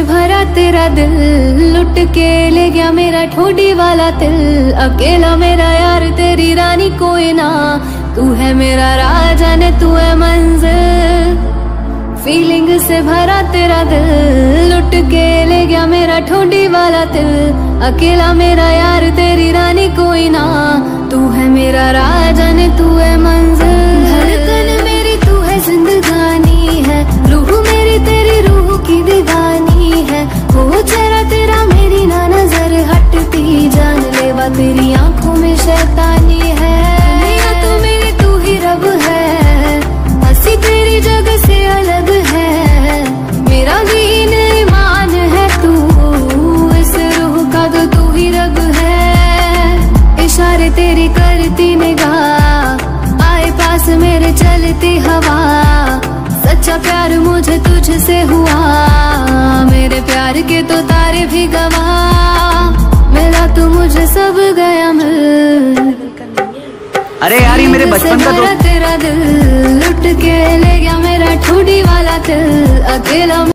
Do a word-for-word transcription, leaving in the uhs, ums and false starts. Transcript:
से भरा तेरा दिल, लुट के ले गया मेरा ठोडी वाला दिल। अकेला मेरा यार तेरी रानी कोई ना, तू है मेरा राजा ने तू है मंजिल। फीलिंग से भरा तेरा दिल, लुट के ले गया मेरा ठोडी वाला दिल। अकेला मेरा यार तेरी रानी कोई ना, तू है मेरा राजा ने तू है मंजिल। धड़कन मेरी तू है जिंदगानी है, रूह मेरी तेरी रूह की दीवानी है। वो चेहरा तेरा मेरी ना नजर हटती, जान लेवा तेरी आंखों में शैतानी है। दुनिया तो मेरी तू ही रब है, हंसी तेरी जगह से अलग है। मेरा दीन ईमान है तू, इस रूह का तो तू ही रब है। इशारे तेरी करती निगाह, आए पास मेरे चलती हवा। सच्चा प्यार मुझे तुझसे हुआ, मेरे प्यार के तो तारे भी गवाह। मिला तू मुझे सब गया मिल। अरे यार ये मेरे बचपन का दोस्त। तेरा दिल लुट के ले गया मेरा ठोडी वाला दिल। अकेला